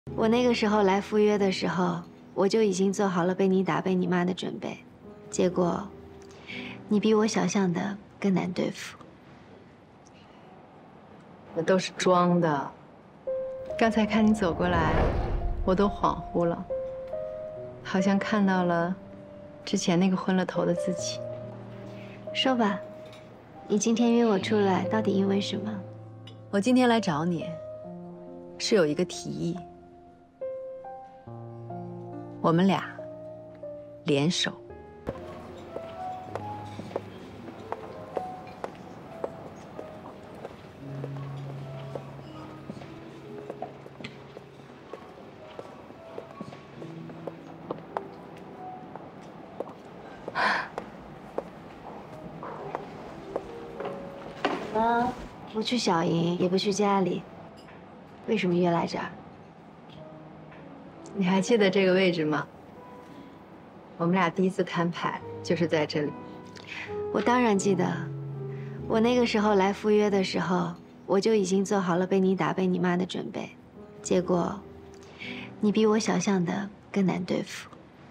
我那个时候来赴约的时候，我就已经做好了被你打、被你骂的准备，结果，你比我想象的更难对付。 那都是装的。刚才看你走过来，我都恍惚了，好像看到了之前那个昏了头的自己。 说吧，你今天约我出来，到底因为什么？ 我今天来找你，是有一个提议，我们俩联手。 不去小营，也不去家里，为什么约来这儿？ 你还记得这个位置吗？我们俩第一次摊牌就是在这里。 我当然记得，我那个时候来赴约的时候，我就已经做好了被你打、被你骂的准备，结果，你比我想象的更难对付。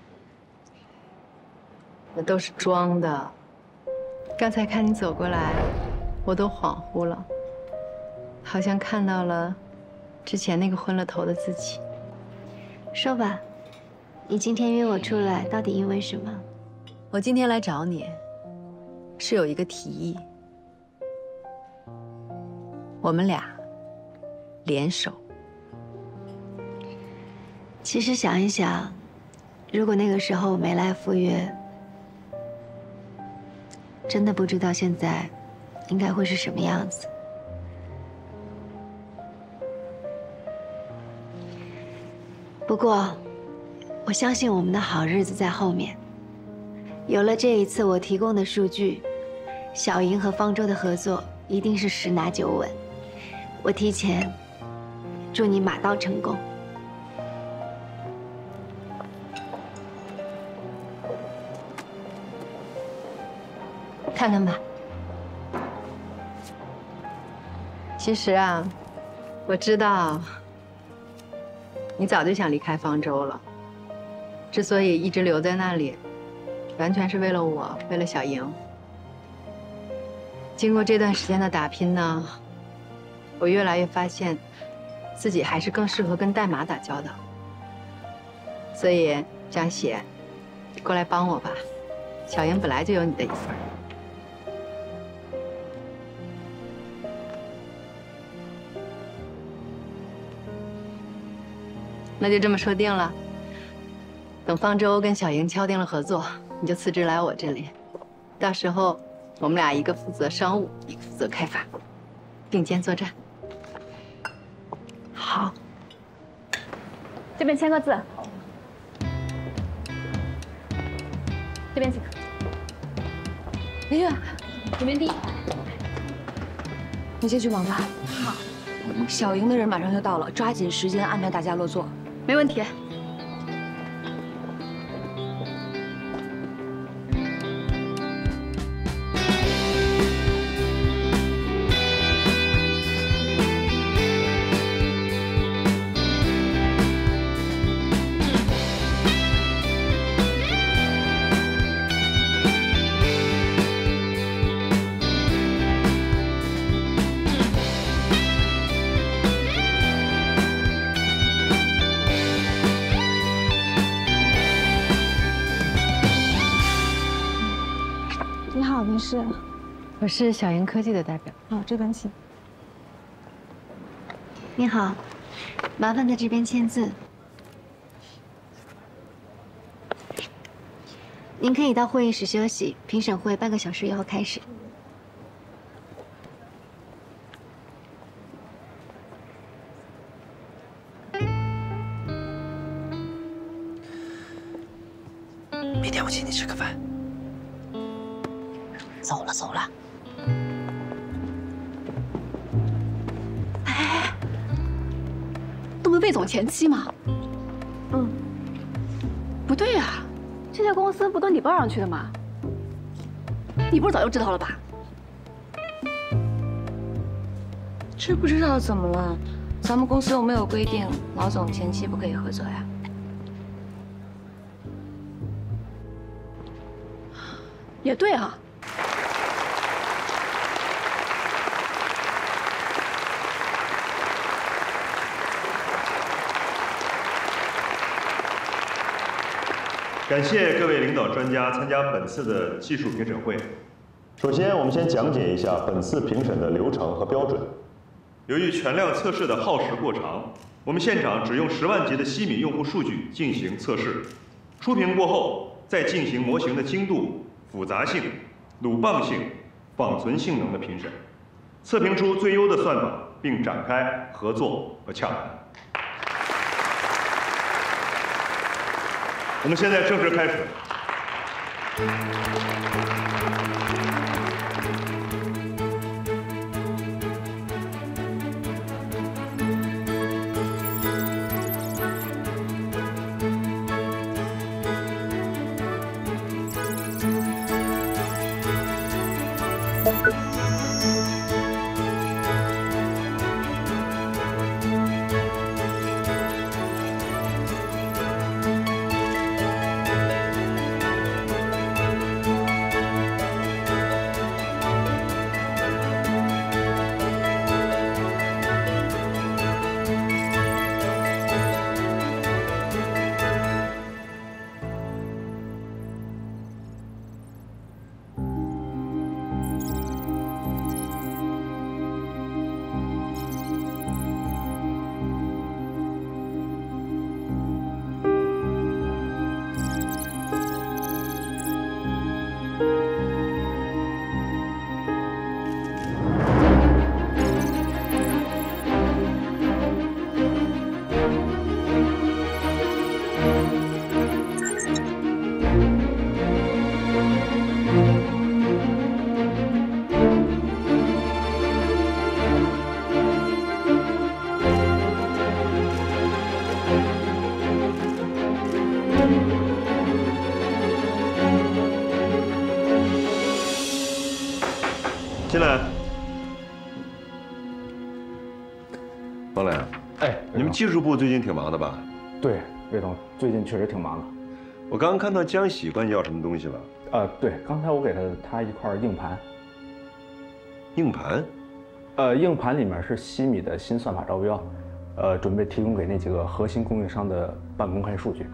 那都是装的。刚才看你走过来，我都恍惚了，好像看到了之前那个昏了头的自己。 说吧，你今天约我出来，到底因为什么？ 我今天来找你，是有一个提议，我们俩联手。 其实想一想，如果那个时候我没来赴约，真的不知道现在应该会是什么样子。不过，我相信我们的好日子在后面。有了这一次我提供的数据，小营和方舟的合作一定是10拿9稳。我提前祝你马到成功。 看看吧。其实啊，我知道你早就想离开方舟了。之所以一直留在那里，完全是为了我，为了小莹。经过这段时间的打拼呢，我越来越发现，自己还是更适合跟代码打交道。所以张喜，过来帮我吧，小莹本来就有你的一份。那就这么说定了。等方舟跟小莹敲定了合作，你就辞职来我这里。到时候我们俩一个负责商务，一个负责开发，并肩作战。 好。 这边签个字。这边请。 林月， 这边递。 你先去忙吧。好。小营的人马上就到了，抓紧时间安排大家落座。 没问题。 是， 我是小莹科技的代表。 好，这边请。 你好，麻烦在这边签字。您可以到会议室休息，评审会半个小时以后开始。 明天我请你吃个饭。 走了走了。 哎，都不是魏总前妻吗？ 嗯。 不对呀，这家公司不都你报上去的吗？你不是早就知道了吧？ 这不知道怎么了？ 咱们公司有没有规定老总前期不可以合作呀？ 也对啊。 感谢各位领导专家参加本次的技术评审会。首先，我们先讲解一下本次评审的流程和标准。由于全量测试的耗时过长，我们现场只用10万级的西米用户数据进行测试。初评过后，再进行模型的精度、复杂性、鲁棒性、仿存性能的评审，测评出最优的算法，并展开合作和洽谈。我们现在正式开始。进来， 方磊。 哎， 你们技术部最近挺忙的吧？ 对，魏总最近确实挺忙的。 我刚刚看到江喜管你要什么东西了？ 对，刚才我给他一块硬盘。 硬盘？ 硬盘里面是西米的新算法招标，准备提供给那几个核心供应商的半公开数据。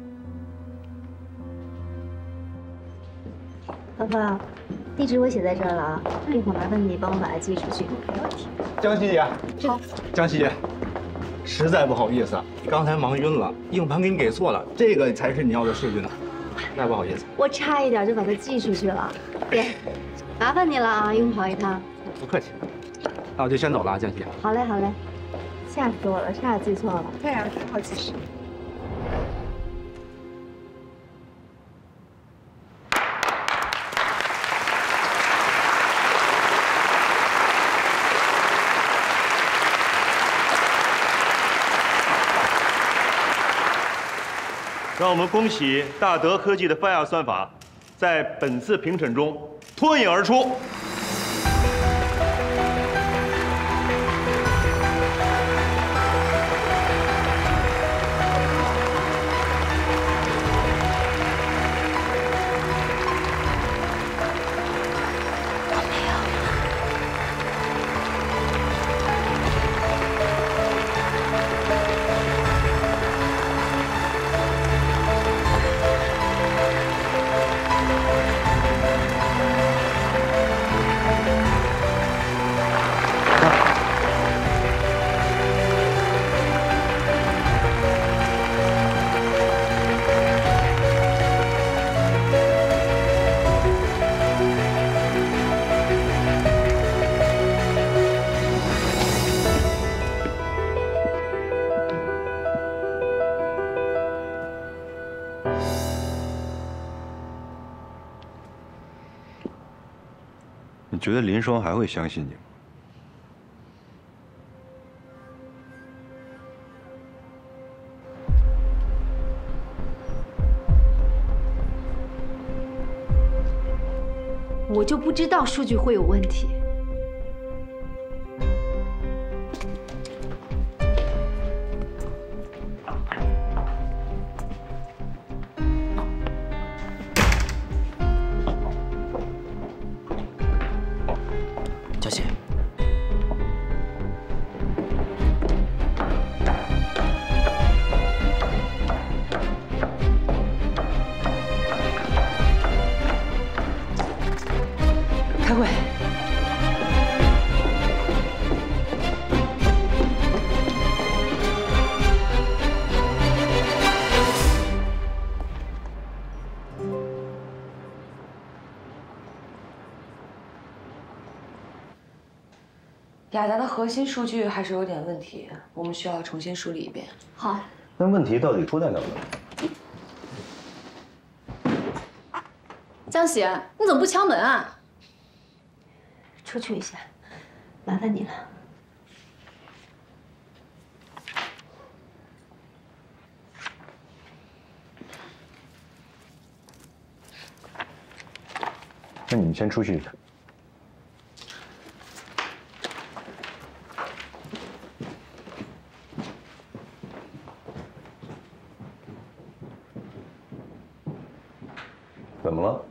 爸爸，地址我写在这儿了啊，一会儿麻烦你帮我把它寄出去。没问题。 江西姐，好。江西姐，实在不好意思，刚才忙晕了，硬盘给你给错了，这个才是你要的数据呢，实在不好意思。 我差一点就把它寄出去了，爹，麻烦你了啊，又跑一趟。 不客气，那我就先走了啊，江西。 好嘞，好嘞。吓死我了，差点记错了。 对啊，好几十。 让我们恭喜大德科技的 FIRE 算法，在本次评审中脱颖而出。 你觉得林双还会相信你吗？ 我就不知道数据会有问题。 雅达的核心数据还是有点问题，我们需要重新梳理一遍。 好。 那问题到底出在哪儿了？ 江喜，你怎么不敲门啊？ 出去一下，麻烦你了。 那你们先出去一下。怎么了？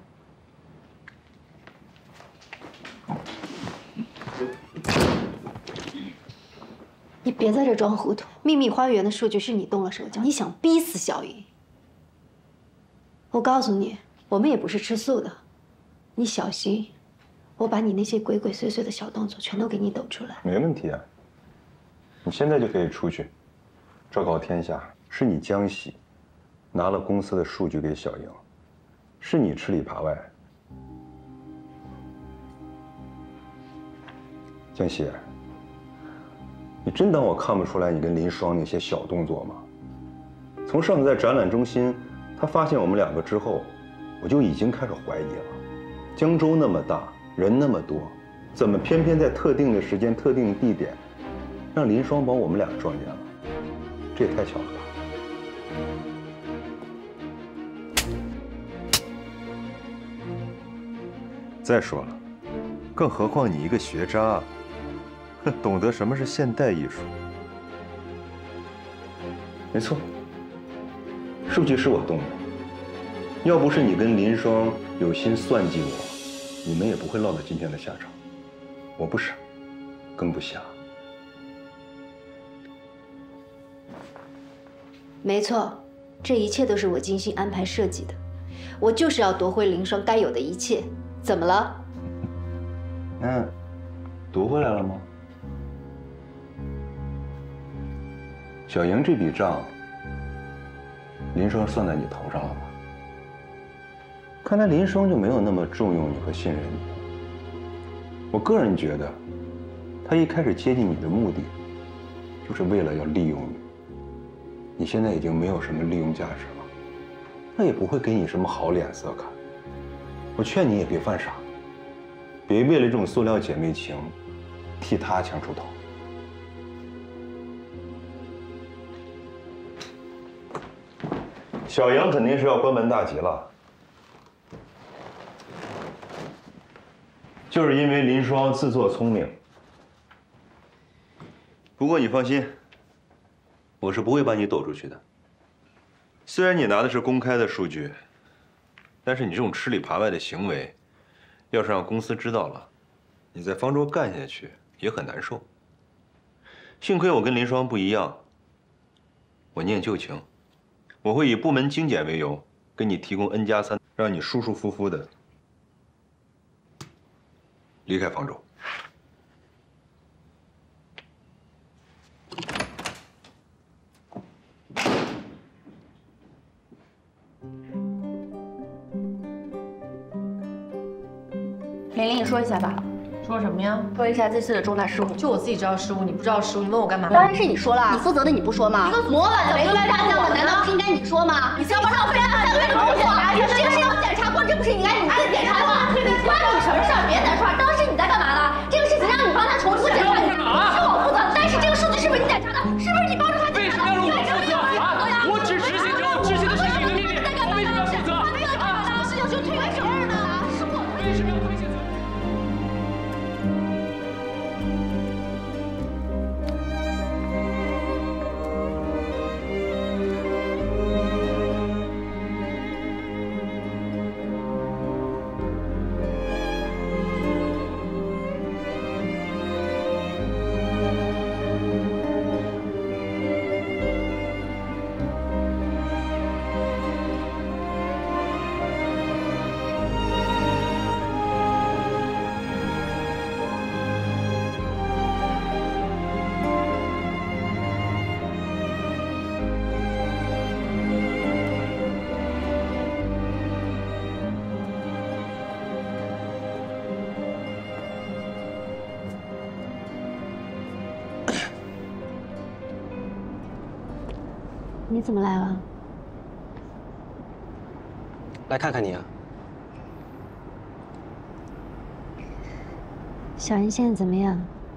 你别在这装糊涂！秘密花园的数据是你动了手脚，你想逼死小云。我告诉你，我们也不是吃素的，你小心，我把你那些鬼鬼祟祟的小动作全都给你抖出来。 没问题啊，你现在就可以出去，昭告天下，是你江喜拿了公司的数据给小莹，是你吃里扒外。江喜，你真当我看不出来你跟林双那些小动作吗？从上次在展览中心，他发现我们两个之后，我就已经开始怀疑了。江州那么大，人那么多，怎么偏偏在特定的时间、特定的地点，让林双把我们俩撞见了？这也太巧了吧！再说了，更何况你一个学渣，懂得什么是现代艺术。没错，数据是我动的。要不是你跟林双有心算计我，你们也不会落到今天的下场。我不傻，更不瞎。 没错，这一切都是我精心安排设计的。我就是要夺回林双该有的一切。怎么了？ 那夺回来了吗？小莹这笔账，林双算在你头上了吧？看来林双就没有那么重用你和信任你。我个人觉得，他一开始接近你的目的，就是为了要利用你。你现在已经没有什么利用价值了，他也不会给你什么好脸色看。我劝你也别犯傻，别为了这种塑料姐妹情，替他抢出头。小莹肯定是要关门大吉了。就是因为林双自作聪明。不过你放心，我是不会把你抖出去的。虽然你拿的是公开的数据，但是你这种吃里扒外的行为，要是让公司知道了，你在方舟干下去也很难受。幸亏我跟林双不一样，我念旧情，我会以部门精简为由，给你提供 N+3，让你舒舒服服的离开方舟。 玲玲，你说一下吧。 说什么呀？ 说一下这次的重大失误。 就我自己知道失误，你不知道失误，你问我干嘛？ 当然是你说了，你负责的你不说吗？ 一个模板怎么应该这样的？难道不是应该你说吗？你要不浪费了3个月的工作，这个是要检查过，这不是应该你自己检查吗？关你什么事儿？别在这儿。当时你在干嘛呢？这个事情让你帮他重复检查，是我负责。但是这个数据是不是你检查的？是不是你帮助他检查的？为什么要负责啊？我只执行职务，执行的是你的命令，我为什么要负责？没有检查的事情就推给谁呢？是我为什么要推卸责任？ 你怎么来了？ 来看看你啊。 小云现在怎么样？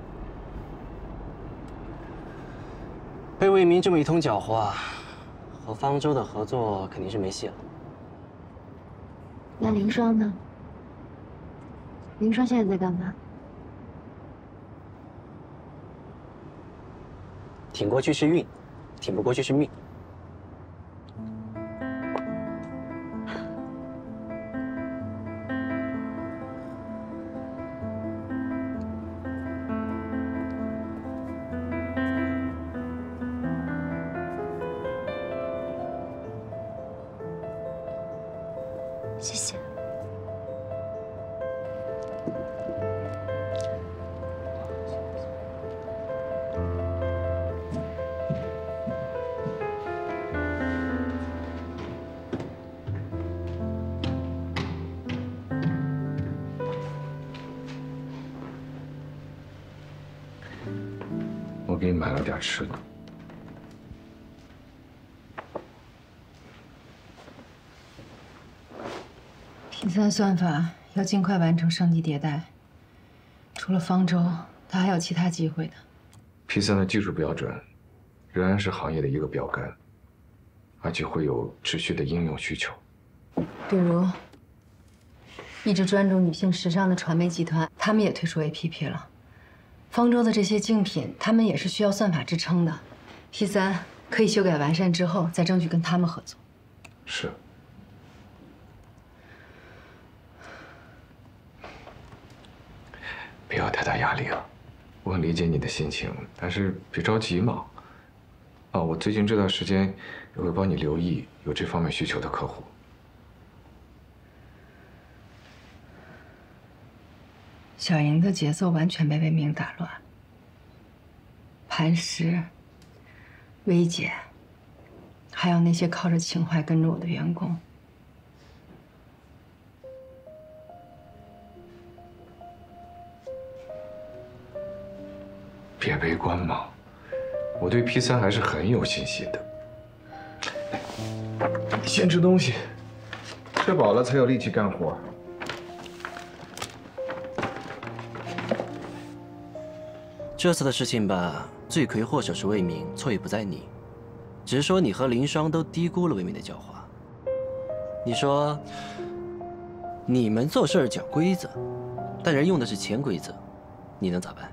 被魏明这么一通搅和，和方舟的合作肯定是没戏了。 那林霜呢？林霜现在在干嘛？ 挺过去是运，挺不过去是命。 谢谢。 我给你买了点吃的。 P3算法要尽快完成升级迭代，除了方舟，它还有其他机会的。 P3的技术标准仍然是行业的一个标杆，而且会有持续的应用需求。 比如，一直专注女性时尚的传媒集团，他们也推出 APP 了。方舟的这些竞品，他们也是需要算法支撑的。P3可以修改完善之后，再争取跟他们合作。 是。不要太大压力了，我很理解你的心情，但是别着急嘛。我最近这段时间也会帮你留意有这方面需求的客户。 小莹的节奏完全被魏明打乱，磐石、薇姐，还有那些靠着情怀跟着我的员工。 别悲观嘛，我对 P3还是很有信心的。先吃东西，吃饱了才有力气干活。 这次的事情吧，罪魁祸首是魏明，错也不在你，只是说你和林霜都低估了魏明的狡猾。你说，你们做事讲规则，但人用的是潜规则，你能咋办？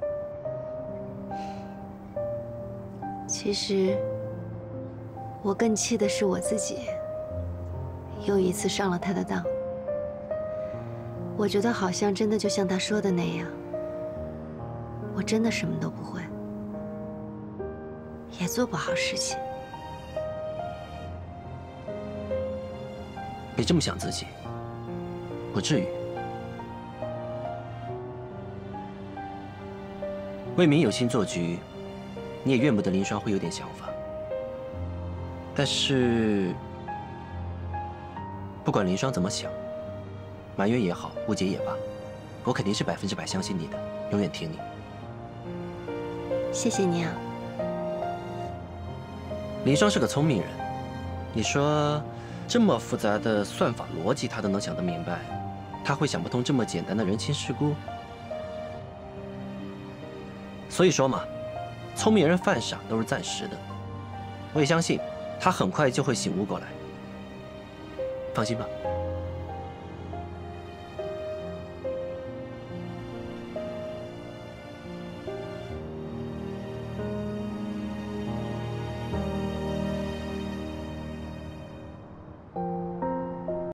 其实，我更气的是我自己，又一次上了他的当。我觉得好像真的就像他说的那样，我真的什么都不会，也做不好事情。 你这么想自己，不至于。魏明有心做局。你也怨不得林霜会有点想法，但是不管林霜怎么想，埋怨也好，误解也罢，我肯定是100%相信你的，永远听你。 谢谢你啊。 林霜是个聪明人，你说这么复杂的算法逻辑他都能想得明白，他会想不通这么简单的人情世故？所以说嘛。聪明人犯傻都是暂时的，我也相信他很快就会醒悟过来。放心吧。